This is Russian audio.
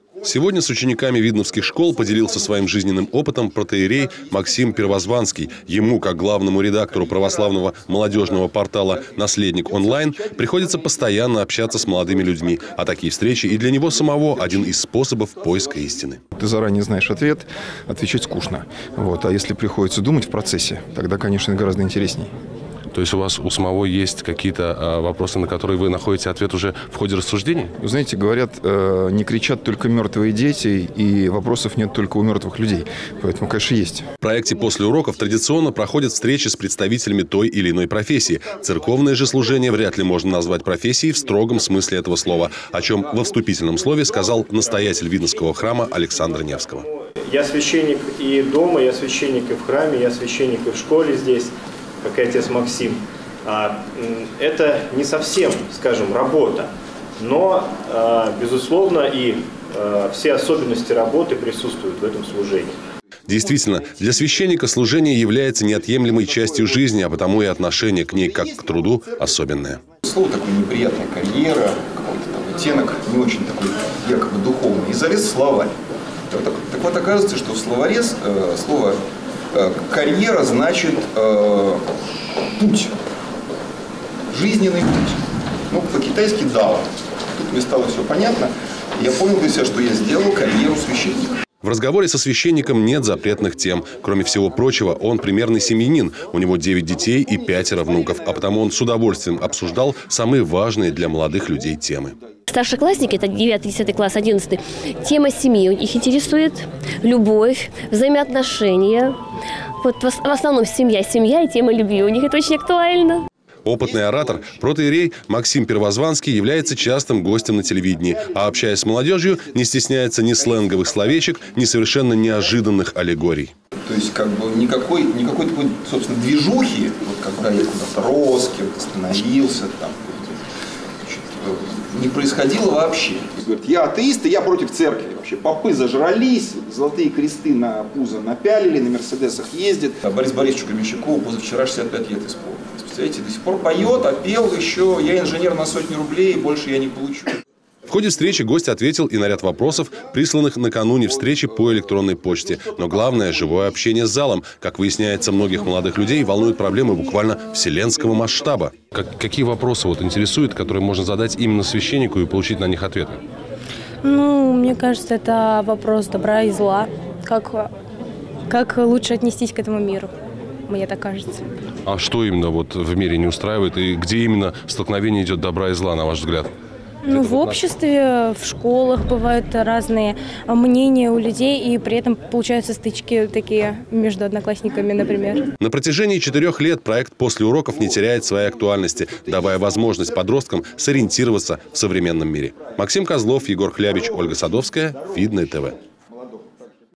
Сегодня с учениками видновских школ поделился своим жизненным опытом протоиерей Максим Первозванский. Ему, как главному редактору православного молодежного портала «Наследник онлайн», приходится постоянно общаться с молодыми людьми. А такие встречи и для него самого один из способов поиска истины. Ты заранее знаешь ответ, отвечать скучно. А если приходится думать в процессе, тогда, конечно, гораздо интересней. То есть у самого есть какие-то вопросы, на которые вы находите ответ уже в ходе рассуждений? Вы знаете, говорят, не кричат только мертвые дети, и вопросов нет только у мертвых людей. Поэтому, конечно, есть. В проекте «После уроков» традиционно проходят встречи с представителями той или иной профессии. Церковное же служение вряд ли можно назвать профессией в строгом смысле этого слова, о чем во вступительном слове сказал настоятель Видновского храма Александр Невского. Я священник и дома, я священник и в храме, я священник и в школе здесь, как и отец Максим. Это не совсем, скажем, работа, но, безусловно, и все особенности работы присутствуют в этом служении. Действительно, для священника служение является неотъемлемой частью жизни, а потому и отношение к ней, как к труду, особенное. Слово такое неприятное, карьера, какой-то там оттенок, не очень такой якобы духовный. И залез в словарь. Так вот, оказывается, что в словаре слово «карьера» значит путь, жизненный путь. По-китайски «дао». Тут мне стало все понятно. Я понял для себя, что я сделал карьеру священника. В разговоре со священником нет запретных тем. Кроме всего прочего, он примерный семьянин. У него 9 детей и 5 внуков. А потому он с удовольствием обсуждал самые важные для молодых людей темы. Старшеклассники, это 9, 10 класс, 11, тема семьи их интересует, любовь, взаимоотношения. В основном семья и тема любви у них это очень актуально. Опытный оратор, протоиерей Максим Первозванский является частым гостем на телевидении, а общаясь с молодежью, не стесняется ни сленговых словечек, ни совершенно неожиданных аллегорий. То есть никакой такой, собственно, движухи, когда я куда-то рос, кем-то становился, не происходило вообще. Говорит, я атеист, и я против церкви. Вообще попы зажрались, золотые кресты на пузо напялили, на мерседесах ездит. Борис Борисовичу Гремещукову позавчера 65 лет исполнилось. Представляете, до сих пор поет, а пел еще. Я инженер на 100 рублей, больше я не получу. В ходе встречи гость ответил и на ряд вопросов, присланных накануне встречи по электронной почте. Но главное – живое общение с залом. Как выясняется, многих молодых людей волнуют проблемы буквально вселенского масштаба. Какие вопросы интересуют, которые можно задать именно священнику и получить на них ответы? Мне кажется, это вопрос добра и зла. Как лучше отнестись к этому миру, мне так кажется. А что именно в мире не устраивает и где именно столкновение идет добра и зла, на ваш взгляд? В обществе, в школах бывают разные мнения у людей, и при этом получаются стычки такие между одноклассниками, например. На протяжении 4 лет проект «После уроков» не теряет своей актуальности, давая возможность подросткам сориентироваться в современном мире. Максим Козлов, Егор Хлябич, Ольга Садовская, Видное ТВ.